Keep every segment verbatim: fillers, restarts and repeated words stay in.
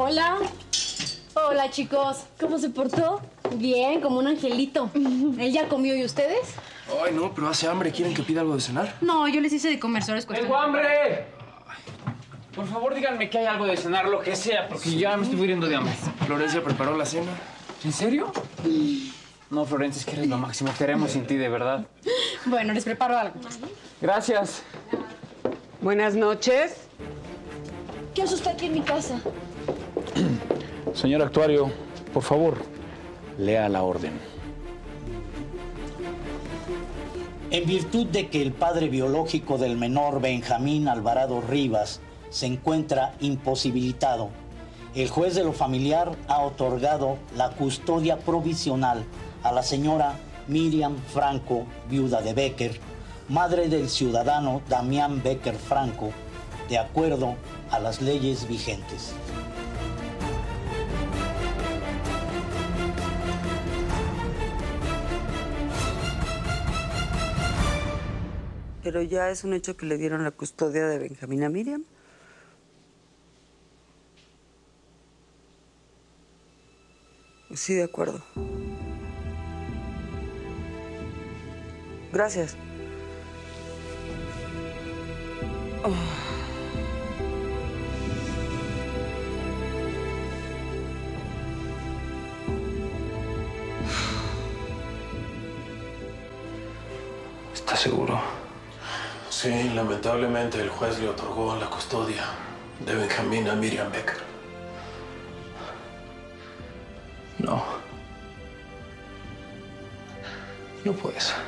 Hola. Hola, chicos. ¿Cómo se portó? Bien, como un angelito. ¿Él ya comió y ustedes? Ay, no, pero hace hambre. ¿Quieren que pida algo de cenar? No, yo les hice de comer, solo es cuestión. ¡Tengo hambre! Por favor, díganme que hay algo de cenar, lo que sea, porque ya me estoy muriendo de hambre. Florencia preparó la cena. ¿En serio? No, Florencia, es que eres lo máximo. ¿Qué haremos sin ti, de verdad? Bueno, les preparo algo. Gracias. Buenas noches. ¿Qué hace usted aquí en mi casa? Señor actuario, por favor, lea la orden. En virtud de que el padre biológico del menor Benjamín Alvarado Rivas se encuentra imposibilitado, el juez de lo familiar ha otorgado la custodia provisional a la señora Miriam Franco, viuda de Becker, madre del ciudadano Damián Becker Franco, de acuerdo a las leyes vigentes. Pero ya es un hecho que le dieron la custodia de Benjamín a Miriam. Sí, de acuerdo. Gracias. Oh. ¿Estás seguro? Sí, lamentablemente el juez le otorgó la custodia de Benjamín a Miriam Becker. No. No puede ser.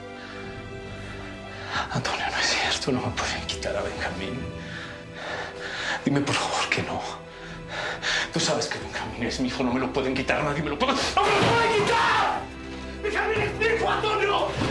Antonio, no es cierto. No me pueden quitar a Benjamín. Dime, por favor, que no. Tú sabes que Benjamín es mi hijo. No me lo pueden quitar. Nadie me lo puede... ¡No me lo pueden quitar! ¡Benjamín es mi hijo, Antonio!